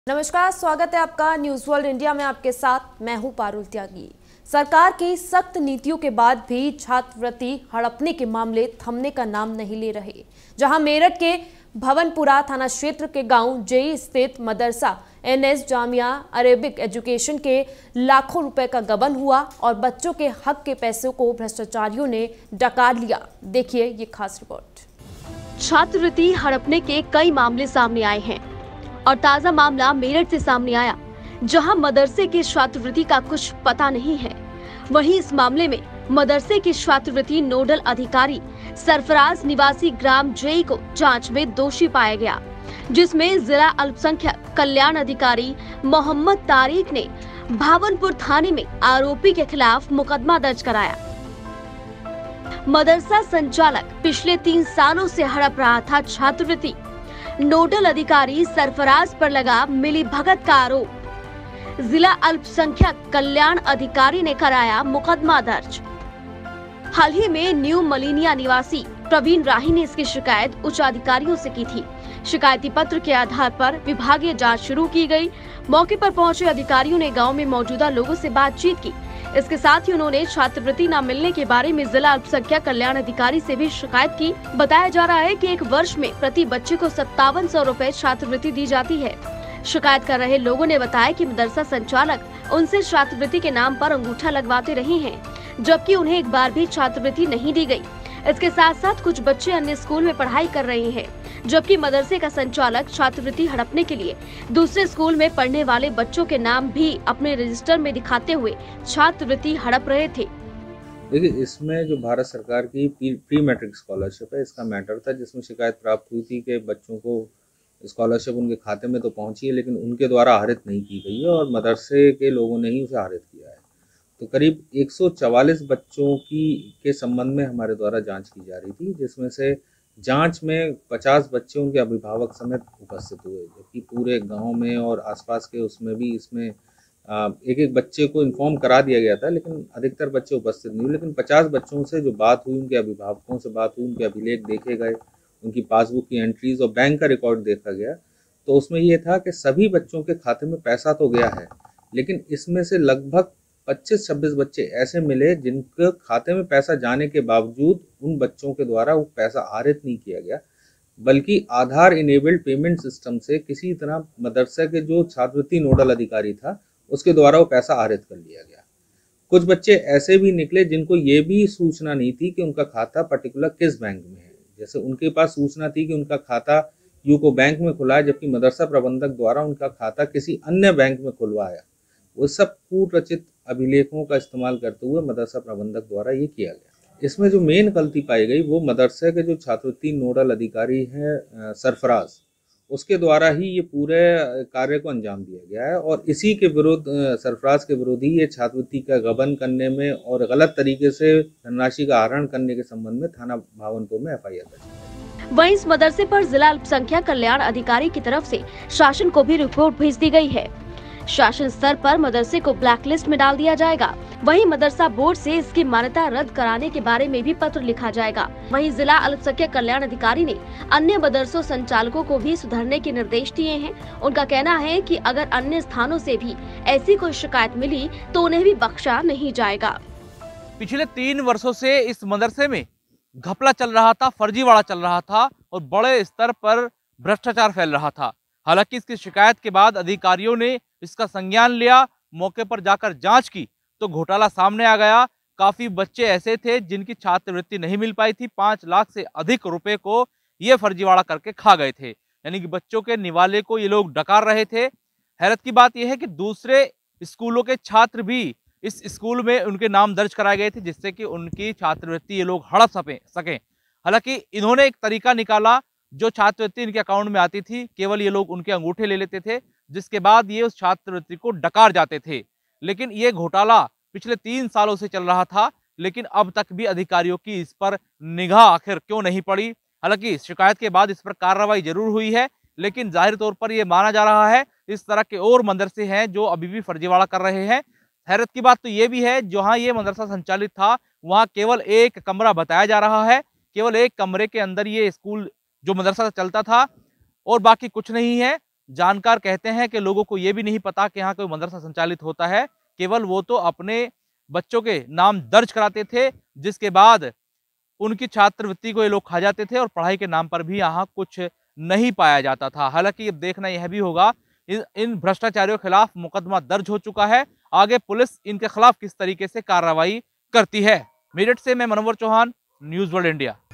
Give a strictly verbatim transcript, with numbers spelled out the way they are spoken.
नमस्कार, स्वागत है आपका न्यूज वर्ल्ड इंडिया में। आपके साथ मैं हूं पारुल त्यागी। सरकार की सख्त नीतियों के बाद भी छात्रवृत्ति हड़पने के मामले थमने का नाम नहीं ले रहे। जहां मेरठ के भवनपुरा थाना क्षेत्र के गांव जेई स्थित मदरसा एनएस जामिया अरेबिक एजुकेशन के लाखों रुपए का गबन हुआ और बच्चों के हक के पैसों को भ्रष्टाचारियों ने डकार लिया। देखिए ये खास रिपोर्ट। छात्रवृत्ति हड़पने के कई मामले सामने आए हैं और ताजा मामला मेरठ से सामने आया, जहां मदरसे की छात्रवृत्ति का कुछ पता नहीं है। वहीं इस मामले में मदरसे की छात्रवृत्ति नोडल अधिकारी सरफराज निवासी ग्राम जेई को जांच में दोषी पाया गया, जिसमें जिला अल्पसंख्यक कल्याण अधिकारी मोहम्मद तारिक ने भावनपुर थाने में आरोपी के खिलाफ मुकदमा दर्ज कराया। मदरसा संचालक पिछले तीन सालों से हड़प रहा था छात्रवृत्ति। नोडल अधिकारी सरफराज पर लगा मिली भगत का आरोप। जिला अल्पसंख्यक कल्याण अधिकारी ने कराया मुकदमा दर्ज। हाल ही में न्यू मलिनिया निवासी प्रवीण राही ने इसकी शिकायत उच्च अधिकारियों से की थी। शिकायती पत्र के आधार पर विभागीय जांच शुरू की गई। मौके पर पहुंचे अधिकारियों ने गांव में मौजूदा लोगों से बातचीत की। इसके साथ ही उन्होंने छात्रवृत्ति न मिलने के बारे में जिला अल्पसंख्यक कल्याण अधिकारी से भी शिकायत की। बताया जा रहा है कि एक वर्ष में प्रति बच्चे को सत्तावन सौ रूपए छात्रवृत्ति दी जाती है। शिकायत कर रहे लोगों ने बताया कि मदरसा संचालक उनसे छात्रवृत्ति के नाम पर अंगूठा लगवाते रहे हैं, जबकि उन्हें एक बार भी छात्रवृत्ति नहीं दी गई। इसके साथ साथ कुछ बच्चे अन्य स्कूल में पढ़ाई कर रहे हैं, जबकि मदरसे का संचालक छात्रवृत्ति हड़पने के लिए दूसरे स्कूल में पढ़ने वाले बच्चों के नाम भी अपने रजिस्टर में दिखाते हुए छात्रवृत्ति हड़प रहे थे। देखिए, इसमें जो भारत सरकार की प्री मैट्रिक स्कॉलरशिप है, इसका मैटर था, जिसमें शिकायत प्राप्त हुई थी कि बच्चों को स्कॉलरशिप उनके खाते में तो पहुंची है, लेकिन उनके द्वारा आहरित नहीं की गई है और मदरसे के लोगों ने ही उसे आहरित किया है। तो करीब एक सौ चवालीस बच्चों की के संबंध में हमारे द्वारा जांच की जा रही थी, जिसमें से जांच में पचास बच्चे उनके अभिभावक समेत उपस्थित हुए, जबकि पूरे गांव में और आसपास के उसमें भी इसमें एक एक बच्चे को इन्फॉर्म करा दिया गया था, लेकिन अधिकतर बच्चे उपस्थित नहीं हुए। लेकिन पचास बच्चों से जो बात हुई, उनके अभिभावकों से बात हुई, उनके अभिलेख देखे गए, उनकी पासबुक की एंट्रीज और बैंक का रिकॉर्ड देखा गया, तो उसमें ये था कि सभी बच्चों के खाते में पैसा तो गया है, लेकिन इसमें से लगभग पच्चीस छब्बीस बच्चे ऐसे मिले जिनके खाते में पैसा जाने के बावजूद उन बच्चों के द्वारा वो पैसा आहरित नहीं किया गया, बल्कि आधार इनेबल्ड पेमेंट सिस्टम से किसी तरह मदरसा के जो छात्रवृत्ति नोडल अधिकारी था उसके द्वारा वो पैसा आहरित कर लिया गया। कुछ बच्चे ऐसे भी निकले जिनको ये भी सूचना नहीं थी कि उनका खाता पर्टिकुलर किस बैंक में है। जैसे उनके पास सूचना थी कि उनका खाता यूको बैंक में खुला है, जबकि मदरसा प्रबंधक द्वारा उनका खाता किसी अन्य बैंक में खुलवाया। वो सब कूट रचित अभिलेखों का इस्तेमाल करते हुए मदरसा प्रबंधक द्वारा ये किया गया। इसमें जो मेन गलती पाई गई वो मदरसे के जो छात्रवृत्ति नोडल अधिकारी हैं सरफराज, उसके द्वारा ही ये पूरे कार्य को अंजाम दिया गया है और इसी के विरुद्ध सरफराज के विरोध ही ये छात्रवृत्ति का गबन करने में और गलत तरीके से धनराशि का आहरण करने के संबंध में थाना भावनपुर में एफ आई आर दर्ज। वहीं इस मदरसे पर जिला अल्पसंख्यक कल्याण अधिकारी की तरफ से शासन को भी रिपोर्ट भेज दी गई है। शासन स्तर पर मदरसे को ब्लैकलिस्ट में डाल दिया जाएगा। वहीं मदरसा बोर्ड से इसकी मान्यता रद्द कराने के बारे में भी पत्र लिखा जाएगा। वहीं जिला अल्पसंख्यक कल्याण अधिकारी ने अन्य मदरसों संचालकों को भी सुधरने के निर्देश दिए हैं। उनका कहना है कि अगर अन्य स्थानों से भी ऐसी कोई शिकायत मिली तो उन्हें भी बख्शा नहीं जाएगा। पिछले तीन वर्षों से इस मदरसे में घपला चल रहा था, फर्जीवाड़ा चल रहा था और बड़े स्तर पर भ्रष्टाचार फैल रहा था। हालांकि इसकी शिकायत के बाद अधिकारियों ने इसका संज्ञान लिया, मौके पर जाकर जांच की तो घोटाला सामने आ गया। काफी बच्चे ऐसे थे जिनकी छात्रवृत्ति नहीं मिल पाई थी। पांच लाख से अधिक रुपए को ये फर्जीवाड़ा करके खा गए थे, यानी कि बच्चों के निवाले को ये लोग डकार रहे थे। हैरत की बात यह है कि दूसरे स्कूलों के छात्र भी इस स्कूल में उनके नाम दर्ज कराए गए थे, जिससे कि उनकी छात्रवृत्ति ये लोग हड़प सकें। हालांकि इन्होंने एक तरीका निकाला, जो छात्रवृत्ति इनके अकाउंट में आती थी केवल ये लोग उनके अंगूठे ले लेते थे, जिसके बाद ये उस छात्रवृत्ति को डकार जाते थे। लेकिन ये घोटाला पिछले तीन सालों से चल रहा था, लेकिन अब तक भी अधिकारियों की इस पर निगाह आखिर क्यों नहीं पड़ी। हालांकि शिकायत के बाद इस पर कार्रवाई जरूर हुई है, लेकिन जाहिर तौर पर यह माना जा रहा है इस तरह के और मदरसे हैं जो अभी भी फर्जीवाड़ा कर रहे हैं। हैरत की बात तो ये भी है, जहां ये मदरसा संचालित था वहां केवल एक कमरा बताया जा रहा है, केवल एक कमरे के अंदर ये स्कूल जो मदरसा चलता था और बाकी कुछ नहीं है। जानकार कहते हैं कि लोगों को ये भी नहीं पता कि यहाँ कोई मदरसा संचालित होता है, केवल वो तो अपने बच्चों के नाम दर्ज कराते थे, जिसके बाद उनकी छात्रवृत्ति को ये लोग खा जाते थे और पढ़ाई के नाम पर भी यहाँ कुछ नहीं पाया जाता था। हालांकि अब देखना यह भी होगा, इन इन भ्रष्टाचारियों के खिलाफ मुकदमा दर्ज हो चुका है, आगे पुलिस इनके खिलाफ किस तरीके से कार्रवाई करती है। मेरठ से मैं Manovar Chauhan, news world India.